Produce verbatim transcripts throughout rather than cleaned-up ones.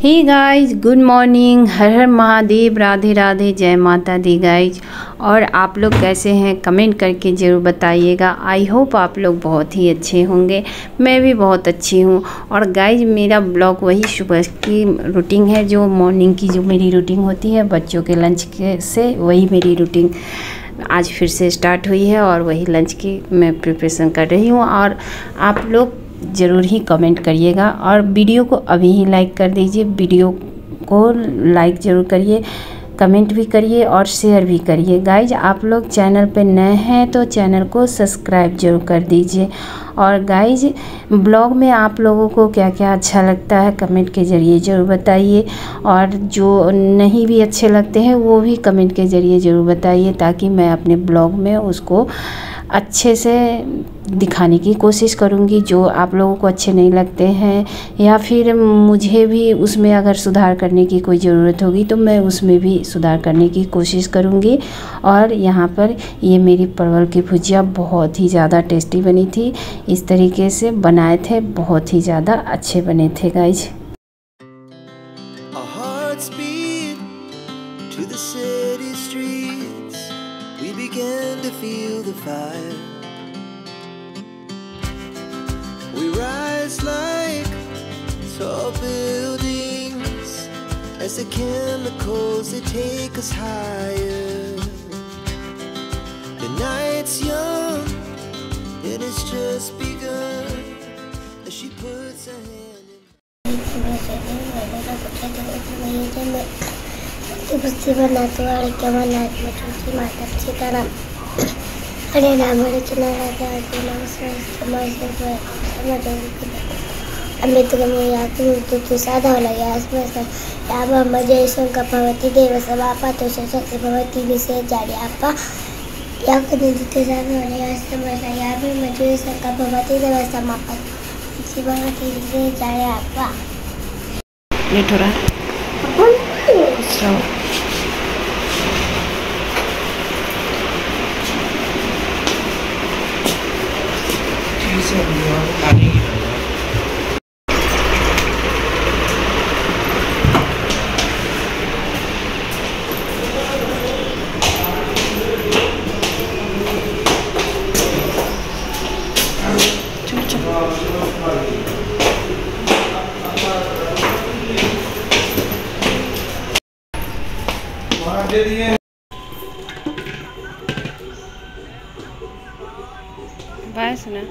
हे guys, good morning. हर हर महादेव, राधे राधे, जय माता दी गाइज। और आप लोग कैसे हैं कमेंट करके ज़रूर बताइएगा। आई होप आप लोग बहुत ही अच्छे होंगे। मैं भी बहुत अच्छी हूँ। और गाइज मेरा ब्लॉग वही सुबह की रूटीन है, जो मॉर्निंग की जो मेरी रूटीन होती है बच्चों के लंच के से, वही मेरी रूटीन आज फिर से स्टार्ट हुई है। और वही लंच की मैं प्रिपरेशन कर रही हूँ। और आप लोग ज़रूर ही कमेंट करिएगा और वीडियो को अभी ही लाइक कर दीजिए। वीडियो को लाइक ज़रूर करिए, कमेंट भी करिए और शेयर भी करिए। गाइज आप लोग चैनल पे नए हैं तो चैनल को सब्सक्राइब जरूर कर दीजिए। और गाइज ब्लॉग में आप लोगों को क्या क्या अच्छा लगता है कमेंट के ज़रिए ज़रूर बताइए। और जो नहीं भी अच्छे लगते हैं वो भी कमेंट के ज़रिए ज़रूर बताइए, ताकि मैं अपने ब्लॉग में उसको अच्छे से दिखाने की कोशिश करूँगी। जो आप लोगों को अच्छे नहीं लगते हैं या फिर मुझे भी उसमें अगर सुधार करने की कोई ज़रूरत होगी तो मैं उसमें भी सुधार करने की कोशिश करूँगी। और यहाँ पर ये मेरी परवल की भुजिया बहुत ही ज़्यादा टेस्टी बनी थी। इस तरीके से बनाए थे, बहुत ही ज़्यादा अच्छे बने थे guys. We rise like tall buildings as the chemicals they take us higher. The night's young and it's just begun as she puts her hand in. अरे रामड़े चुना राजा अम्बेडकर याद तू साधा लगे आसपास याबा मजय शंकर भवती देव सभापा तो शक्ति भवती विषय जाड़ी आपा या कदे जिते साधा लगे आसपास याबा मजय शंकर भवती देव समापा इसी भवती विषय जाड़ी आपा ये थोड़ा बाय सुना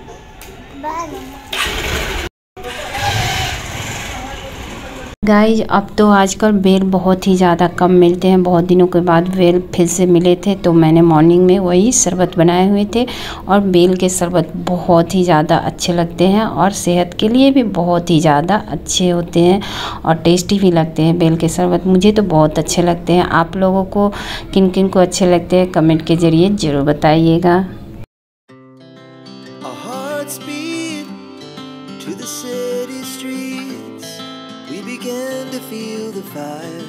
गाइज। अब तो आजकल बेल बहुत ही ज़्यादा कम मिलते हैं। बहुत दिनों के बाद बेल फिर से मिले थे तो मैंने मॉर्निंग में वही शरबत बनाए हुए थे। और बेल के शरबत बहुत ही ज़्यादा अच्छे लगते हैं और सेहत के लिए भी बहुत ही ज़्यादा अच्छे होते हैं और टेस्टी भी लगते हैं बेल के शरबत। मुझे तो बहुत अच्छे लगते हैं। आप लोगों को किन किन को अच्छे लगते हैं कमेंट के ज़रिए ज़रूर बताइएगा। We began to feel the fire.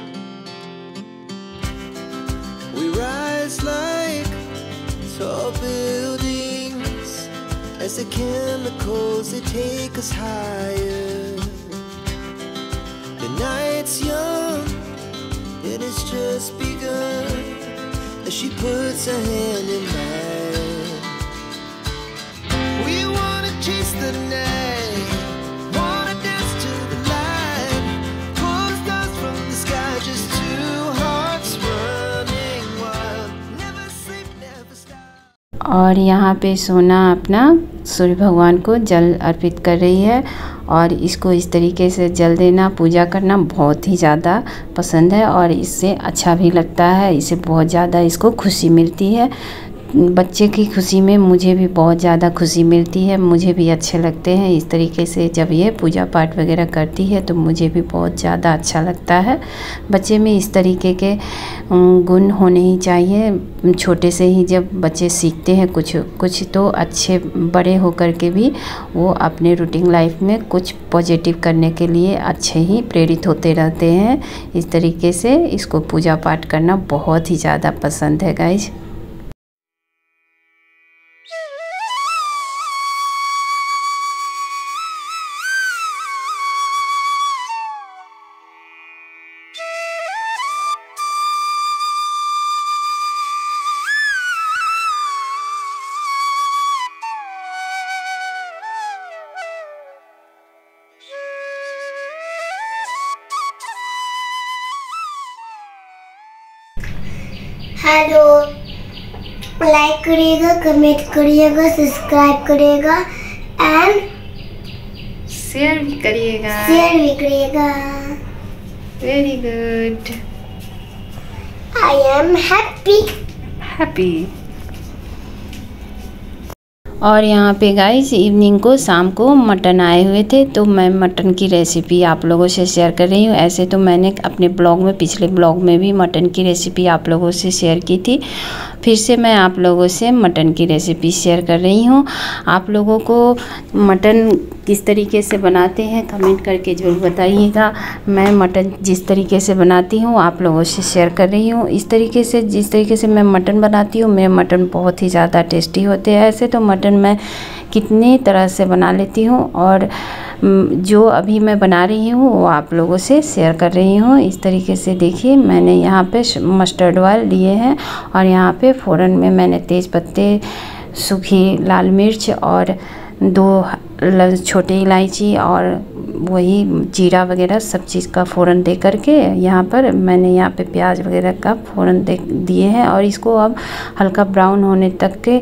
We rise like tall buildings as the chemicals they take us higher. The night's young and it's just begun as she puts her hand in mine. We wanna chase the night, wanna dance to the और यहाँ पे सोना अपना सूर्य भगवान को जल अर्पित कर रही है। और इसको इस तरीके से जल देना, पूजा करना बहुत ही ज़्यादा पसंद है और इससे अच्छा भी लगता है। इससे बहुत ज़्यादा इसको खुशी मिलती है। बच्चे की खुशी में मुझे भी बहुत ज़्यादा खुशी मिलती है। मुझे भी अच्छे लगते हैं इस तरीके से जब ये पूजा पाठ वगैरह करती है तो मुझे भी बहुत ज़्यादा अच्छा लगता है। बच्चे में इस तरीके के गुण होने ही चाहिए। छोटे से ही जब बच्चे सीखते हैं कुछ कुछ तो अच्छे बड़े होकर के भी वो अपने रूटीन लाइफ में कुछ पॉजिटिव करने के लिए अच्छे ही प्रेरित होते रहते हैं। इस तरीके से इसको पूजा पाठ करना बहुत ही ज़्यादा पसंद है गाइज। हेलो, लाइक करिएगा, कमेंट करिएगा, सब्सक्राइब करिएगा एंड शेयर भी करिएगा। शेयर भी करिएगा। Very good. I am happy happy. और यहाँ पे गाइस इवनिंग को शाम को मटन आए हुए थे, तो मैं मटन की रेसिपी आप लोगों से शेयर कर रही हूँ। ऐसे तो मैंने अपने ब्लॉग में, पिछले ब्लॉग में भी मटन की रेसिपी आप लोगों से शेयर की थी। फिर से मैं आप लोगों से मटन की रेसिपी शेयर कर रही हूँ। आप लोगों को मटन किस तरीके से बनाते हैं कमेंट करके ज़रूर बताइएगा। मैं मटन जिस तरीके से बनाती हूँ आप लोगों से शेयर कर रही हूँ। इस तरीके से, जिस तरीके से मैं मटन बनाती हूँ, मेरे मटन बहुत ही ज़्यादा टेस्टी होते हैं। ऐसे तो मटन मैं कितनी तरह से बना लेती हूँ, और जो अभी मैं बना रही हूँ वो आप लोगों से शेयर कर रही हूँ। इस तरीके से देखिए, मैंने यहाँ पे मस्टर्ड ऑयल लिए हैं, और यहाँ पे फ़ौरन में मैंने तेज़ पत्ते, सूखी लाल मिर्च और दो छोटी इलायची और वही जीरा वगैरह सब चीज़ का फ़ौरन दे करके यहाँ पर मैंने यहाँ पे प्याज वगैरह का फ़ौरन दे दिए हैं। और इसको अब हल्का ब्राउन होने तक के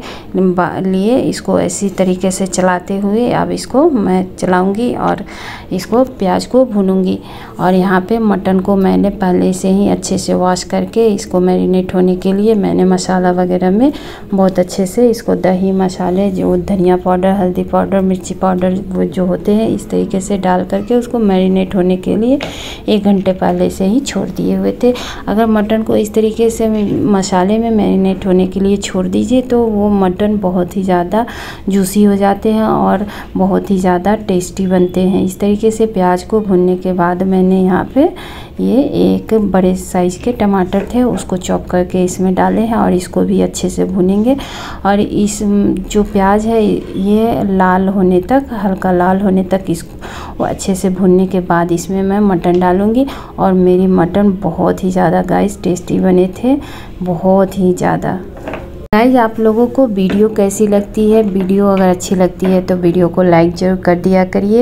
लिए इसको ऐसी तरीके से चलाते हुए अब इसको मैं चलाऊंगी और इसको प्याज को भूनूंगी। और यहाँ पे मटन को मैंने पहले से ही अच्छे से वॉश करके इसको मैरिनेट होने के लिए मैंने मसाला वगैरह में बहुत अच्छे से इसको दही मसाले, जो धनिया पाउडर, हल्दी पाउडर, मिर्ची पाउडर वो जो होते हैं, इस तरीके से डाल करके उसको मैरिनेट होने के लिए एक घंटे पहले से ही छोड़ दिए हुए थे। अगर मटन को इस तरीके से मसाले में मैरिनेट होने के लिए छोड़ दीजिए तो वो मटन बहुत ही ज़्यादा जूसी हो जाते हैं और बहुत ही ज़्यादा टेस्टी बनते हैं। इस तरीके से प्याज को भूनने के बाद मैंने यहाँ पे ये एक बड़े साइज़ के टमाटर थे उसको चॉप करके इसमें डाले हैं और इसको भी अच्छे से भूनेंगे। और इस जो प्याज है ये लाल होने तक, हल्का लाल होने तक इसको अच्छे से भूनने के बाद इसमें मैं मटन डालूँगी। और मेरी मटन बहुत ही ज़्यादा गाइस टेस्टी बने थे, बहुत ही ज़्यादा। गाइस आप लोगों को वीडियो कैसी लगती है? वीडियो अगर अच्छी लगती है तो वीडियो को लाइक ज़रूर कर दिया करिए,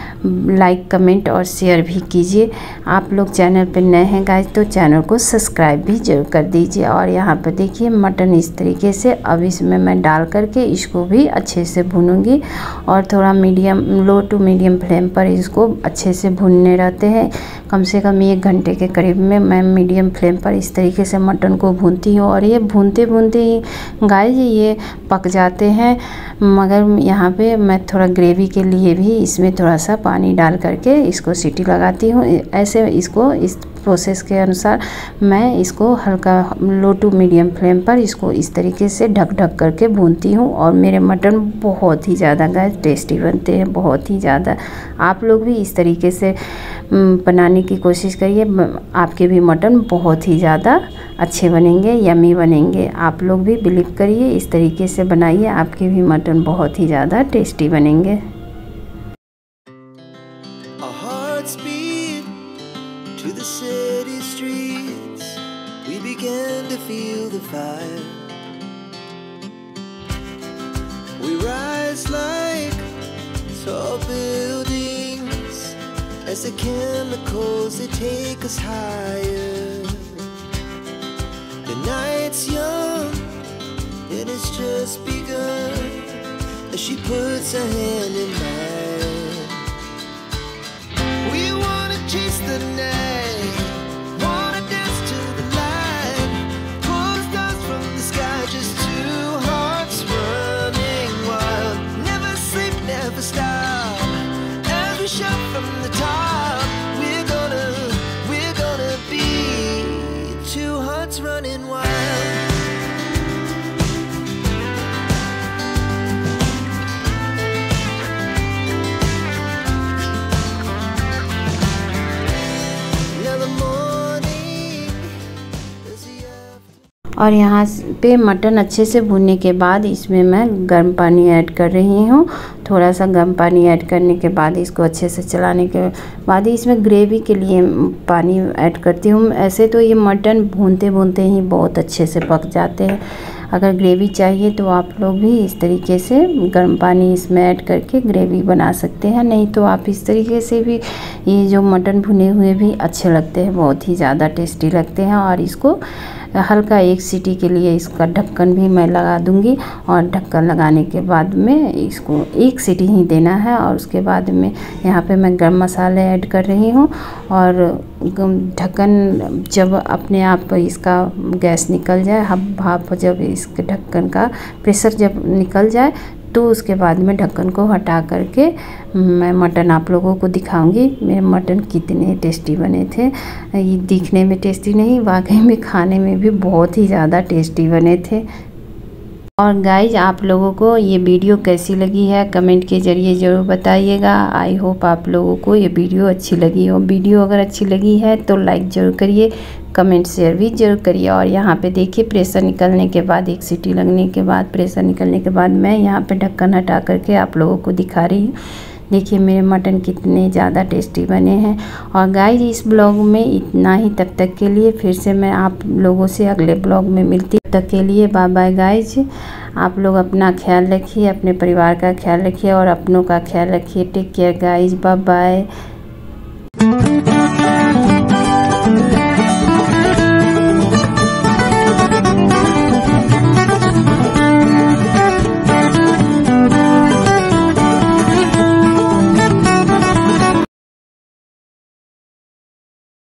लाइक कमेंट और शेयर भी कीजिए। आप लोग चैनल पर नए हैं गाइस तो चैनल को सब्सक्राइब भी जरूर कर दीजिए। और यहाँ पर देखिए मटन इस तरीके से अब इसमें मैं डाल करके इसको भी अच्छे से भूनूंगी और थोड़ा medium, low to medium flame पर इसको अच्छे से भूनने रहते हैं। कम से कम एक घंटे के करीब में मैं मीडियम फ्लेम पर इस तरीके से मटन को भूनती हूँ। और ये भूनते भूनते ही गाइस ये पक जाते हैं। मगर यहाँ पे मैं थोड़ा ग्रेवी के लिए भी इसमें थोड़ा सा पानी डाल करके इसको सीटी लगाती हूँ। ऐसे इसको इस प्रोसेस के अनुसार मैं इसको हल्का लो टू मीडियम फ्लेम पर इसको इस तरीके से ढक ढक करके भूनती हूँ। और मेरे मटन बहुत ही ज़्यादा गाइस टेस्टी बनते हैं, बहुत ही ज़्यादा। आप लोग भी इस तरीके से बनाने की कोशिश करिए, आपके भी मटन बहुत ही ज़्यादा अच्छे बनेंगे, यमी बनेंगे। आप लोग भी बिलीव करिए, इस तरीके से बनाइए, आपके भी मटन बहुत ही ज़्यादा टेस्टी बनेंगे। To the city streets, we began to feel the fire. We rise like tall buildings as the chemicals they take us higher. The night's young and it's just begun as she puts her hand in mine. We wanna chase the night. Running wild. Now the morning is the afternoon. और यहाँ पे mutton अच्छे से भूनने के बाद इसमें मैं गर्म पानी ऐड कर रही हूँ। थोड़ा सा गर्म पानी ऐड करने के बाद इसको अच्छे से चलाने के बाद ही इसमें ग्रेवी के लिए पानी ऐड करती हूँ। ऐसे तो ये मटन भूनते भूनते ही बहुत अच्छे से पक जाते हैं। अगर ग्रेवी चाहिए तो आप लोग भी इस तरीके से गर्म पानी इसमें ऐड करके ग्रेवी बना सकते हैं, नहीं तो आप इस तरीके से भी ये जो मटन भुने हुए भी अच्छे लगते हैं, बहुत ही ज़्यादा टेस्टी लगते हैं। और इसको हल्का एक सीटी के लिए इसका ढक्कन भी मैं लगा दूंगी। और ढक्कन लगाने के बाद में इसको एक सीटी ही देना है। और उसके बाद में यहाँ पे मैं गरम मसाले ऐड कर रही हूँ। और ढक्कन जब अपने आप इसका गैस निकल जाए, हम भाप जब इसके ढक्कन का प्रेशर जब निकल जाए तो उसके बाद में ढक्कन को हटा करके मैं मटन आप लोगों को दिखाऊंगी। मेरे मटन कितने टेस्टी बने थे। ये दिखने में टेस्टी नहीं, वाकई में खाने में भी बहुत ही ज़्यादा टेस्टी बने थे। और गाइज आप लोगों को ये वीडियो कैसी लगी है कमेंट के ज़रिए ज़रूर बताइएगा। आई होप आप लोगों को ये वीडियो अच्छी लगी हो। वीडियो अगर अच्छी लगी है तो लाइक ज़रूर करिए, कमेंट शेयर भी जरूर करिए। और यहाँ पे देखिए प्रेशर निकलने के बाद, एक सीटी लगने के बाद, प्रेशर निकलने के बाद मैं यहाँ पे ढक्कन हटा करके आप लोगों को दिखा रही हूँ। देखिए मेरे मटन कितने ज़्यादा टेस्टी बने हैं। और गाइज इस ब्लॉग में इतना ही। तब तक के लिए फिर से मैं आप लोगों से अगले ब्लॉग में मिलती। तब तक के लिए बाय बाय गाइज। आप लोग अपना ख्याल रखिए, अपने परिवार का ख्याल रखिए और अपनों का ख्याल रखिए। Take care guys, bye bye.